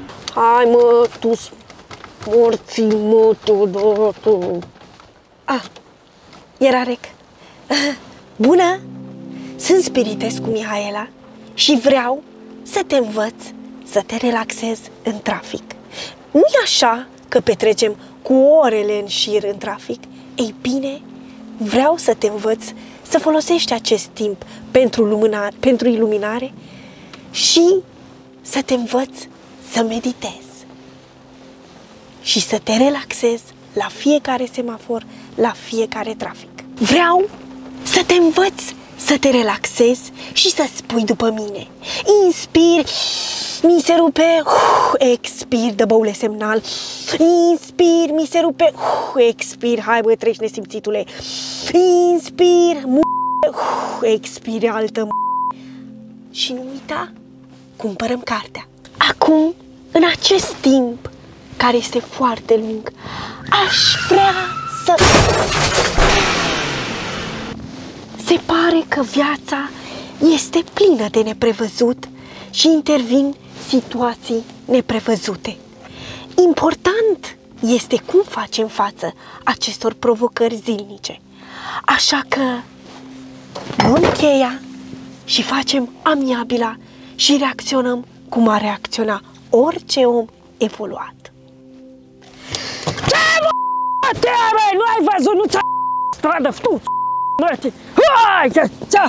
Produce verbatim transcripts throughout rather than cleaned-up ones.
Hai mă, tu morții mă, tu, tu. Ah, era rec. Bună! Sunt Spiritescu Mihaela și vreau să te învăț să te relaxezi în trafic. Nu-i așa că petrecem cu orele în șir în trafic? Ei bine, vreau să te învăț să folosești acest timp pentru, lumina, pentru iluminare și să te învăț să meditezi și să te relaxezi la fiecare semafor, la fiecare trafic. Vreau să te învăț să te relaxezi și să spui după mine. Inspir, mi se rupe, uh, expir, dă băule semnal. Inspir, mi se rupe, uh, expir, hai bă, treci nesimțitule. Inspir, uh, expir, altă m***. Și nu uita, cumpărăm cartea. Acum, în acest timp, care este foarte lung, aș vrea să... Se pare că viața este plină de neprevăzut și intervin situații neprevăzute. Important este cum facem față acestor provocări zilnice. Așa că luăm cheia și facem amiabila și reacționăm cum ar reacționa orice om evoluat. Ce mă, te nu ai văzut, nu ți-a stradă, tu, mă, hai, ce-a,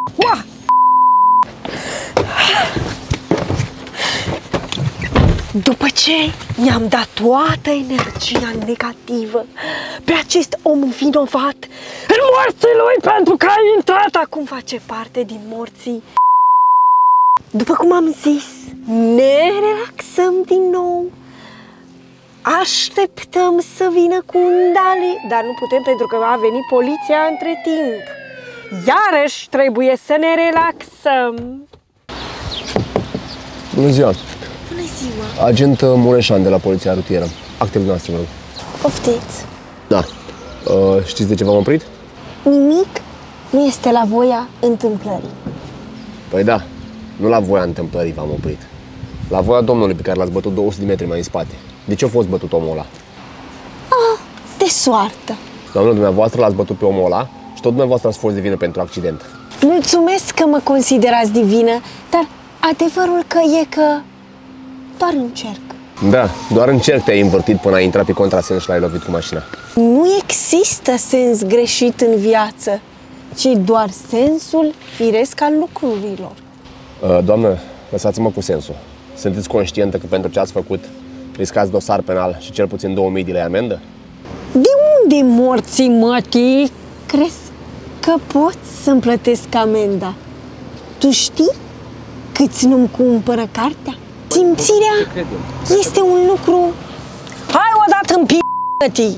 După ce mi-am dat toată energia negativă pe acest om vinovat în morții lui pentru că a intrat, acum face parte din morții. După cum am zis, ne relaxăm din nou. Așteptăm să vină cu undale, dar nu putem pentru că va veni poliția între timp. Iarăși trebuie să ne relaxăm. Bună ziua! Bună ziua! Agent Mureșan de la Poliția Rutieră. Actele noastre, vă rog. Poftiți! Da. Uh, știți de ce v-am oprit? Nimic nu este la voia întâmplării. Păi da, nu la voia întâmplării v-am oprit. La voia domnului pe care l-ați bătut două sute de metri mai în spate. De ce a fost bătut omul ăla? Ah, de soartă! Doamnă, dumneavoastră l-ați bătut pe omul ăla și tot dumneavoastră ați fost de vină pentru accident. Mulțumesc că mă considerați divină, dar adevărul că e că doar încerc. Da, doar încerc te-ai învârtit până ai intrat pe contrasens și l-ai lovit cu mașina. Nu există sens greșit în viață, ci doar sensul firesc al lucrurilor. Doamnă, lăsați-mă cu sensul. Sunteți conștientă că pentru ce ați făcut riscați dosar penal și cel puțin două mii de lei amendă? De unde morții mătii? Crezi că pot să-mi plătesc amenda? Tu știi câți nu-mi cumpără cartea? Simțirea este un lucru... Hai odată în p***tii!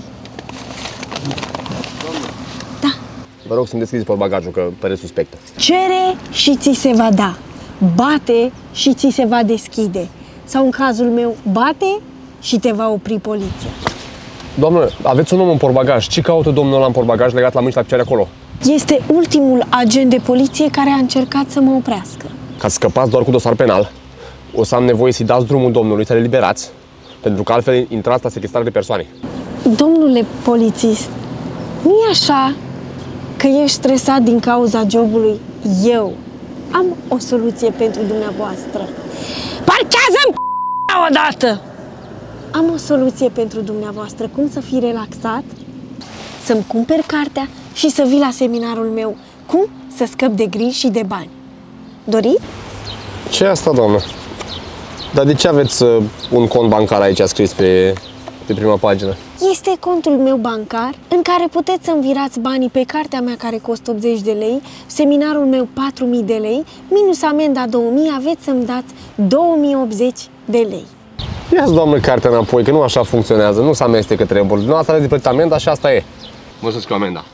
Da. Vă rog să-mi deschideți portbagajul, că pare suspectă. Cere și ți se va da. Bate și ți se va deschide. Sau în cazul meu, bate și te va opri poliția. Doamnă, aveți un om în portbagaj. Ce caută domnul ăla în portbagaj legat la mâini și la picioare acolo? Este ultimul agent de poliție care a încercat să mă oprească. Ca să scăpați doar cu dosar penal, o să am nevoie să-i dați drumul domnului, să le liberați, pentru că altfel intrați la sechestrare de persoane. Domnule polițist, nu-i așa că ești stresat din cauza jobului? Eu am o soluție pentru dumneavoastră. Parchează-mi odată! Am o soluție pentru dumneavoastră. Cum să fii relaxat, să-mi cumperi cartea și să vii la seminarul meu. Cum să scăp de griji și de bani. Doriți? Ce e asta, doamnă? Dar de ce aveți uh, un cont bancar aici scris pe, pe prima pagină? Este contul meu bancar în care puteți să-mi virați banii pe cartea mea care costă optzeci de lei, seminarul meu patru mii de lei, minus amenda două mii, aveți să-mi dați două mii optzeci de lei. Ia-ți, doamnă, cartea înapoi, că nu așa funcționează, nu se amestecă treburile. Dumneavoastră aveți de plătit amenda și asta e. Mă să scriu amenda.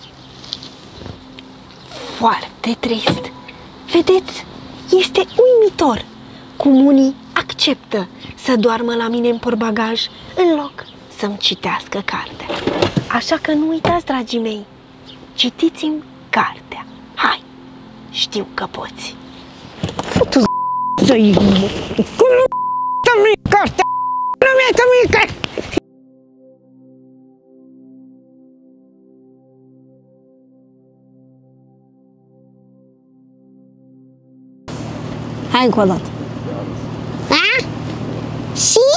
Foarte trist. Vedeți, este uimitor cum unii acceptă să doarmă la mine în portbagaj în loc să-mi citească cartea. Așa că nu uitați, dragii mei, citiți-mi cartea. Hai, știu că poți. Futu-ți să-i... Cum nu mică! Hai încă o dată. Da? Și?